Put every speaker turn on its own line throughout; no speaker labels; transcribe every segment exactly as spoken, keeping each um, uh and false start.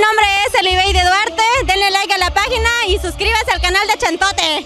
nombre es Elibeide Duarte, denle like a la página y suscríbase al canal de Chantote.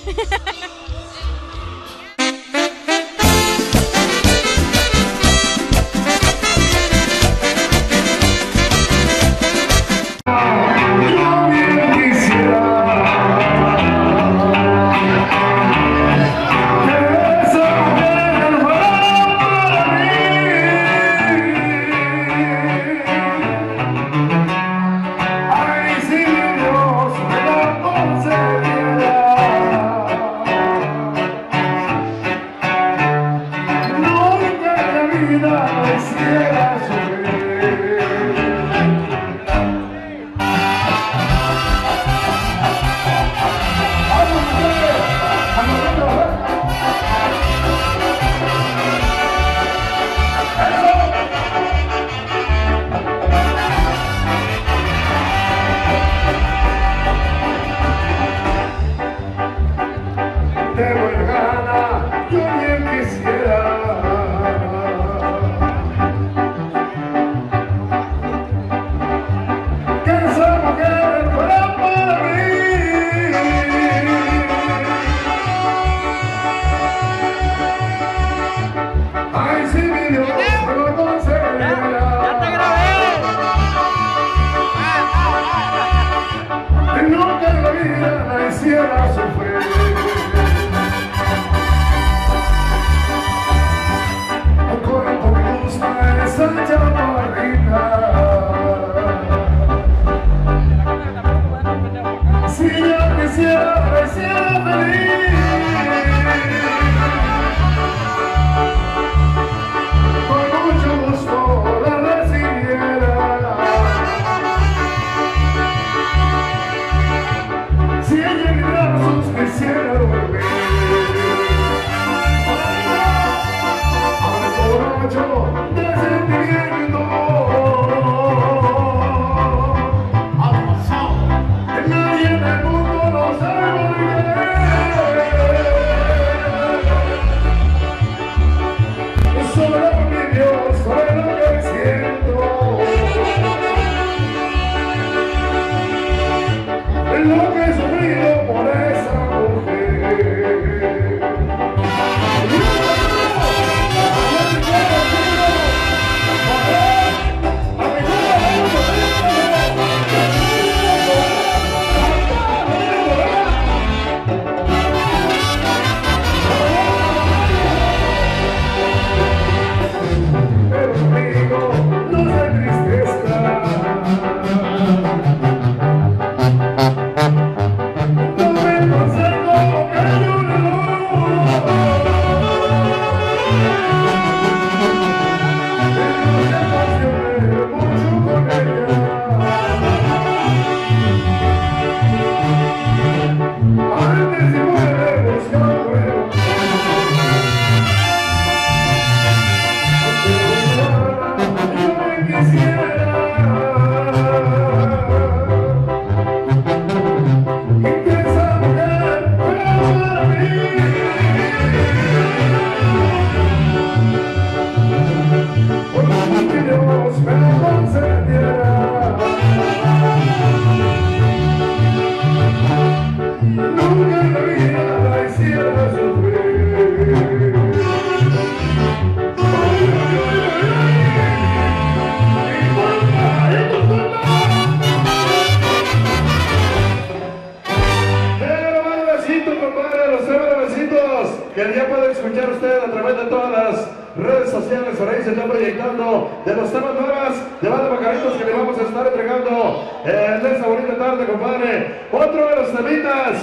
Que ya puede escuchar usted a través de todas las redes sociales. Por ahí se está proyectando de los temas nuevas de banda Macaritos que le vamos a estar entregando en esta bonita tarde, compadre. Otro de los temitas,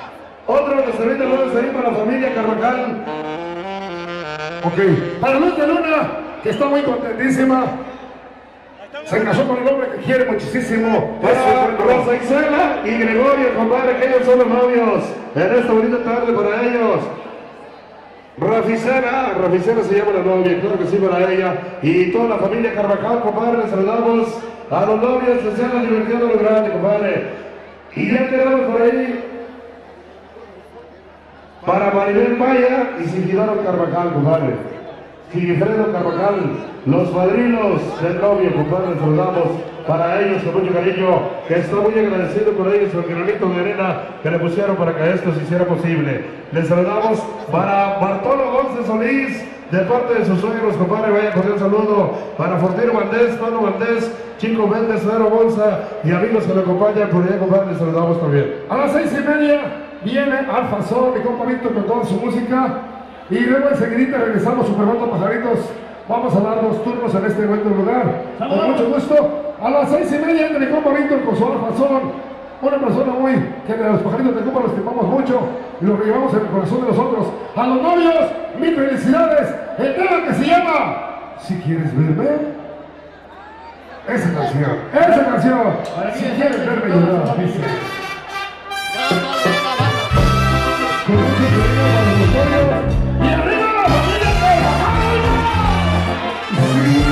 otro de los temitas nuevos ahí para la familia Carvajal.
Ok, para Luz de Luna, que está muy contentísima. Se casó con el hombre que quiere muchísimo.
Para Rosa Isela y Gregorio, compadre, que ellos son los novios en esta bonita tarde para ellos. Raficera, Raficera se llama la novia, claro que sí, para ella. Y toda la familia Carvajal, compadre, les saludamos a los novios, que sean divertidos lo grande, compadre. Y ya tenemos por ahí para Maribel Maya y Sigidoro Carvajal, compadre. Sigifredo Carvajal, los padrinos del novio, compadre, saludamos para ellos con mucho cariño, que está muy agradecido con ellos el granito de arena que le pusieron para que esto se hiciera posible. Les saludamos para Bartolo González Solís, de parte de sus suegros, compadre, vaya cordial saludo para Fortino Valdés, Tono Valdés, Chico Méndez, Cero Bolsa y amigos que lo acompañan por allá, compadre, les saludamos también.
A las seis y media viene Alfa Sol, mi compa Víctor, con toda su música. Y luego enseguidita regresamos Superbando Pajaritos. Vamos a dar dos turnos en este bonito lugar. Con mucho gusto. A las seis y media entra mi compa Víctor con su Alfa Sol. Una persona muy que de los pajaritos de Cuba los estimamos mucho y los llevamos en el corazón de nosotros. A los novios, mil felicidades. El tema que se llama Si quieres verme. Esa canción, esa canción. Si quieres verme llorar, dice. Con mucho cariño para los novios. ¡Y arriba la familia Carvajal! Sí.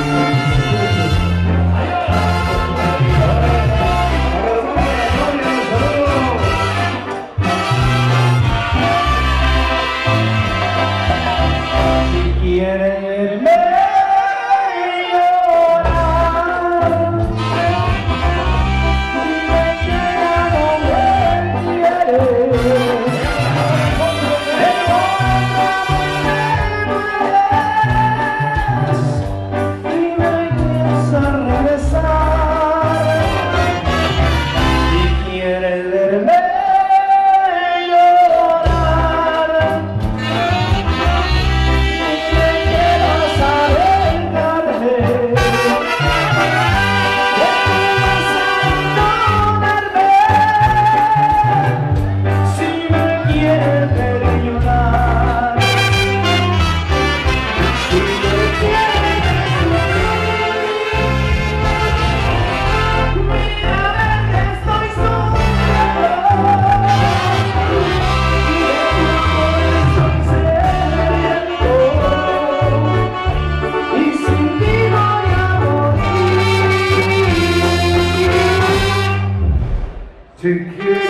Si quieres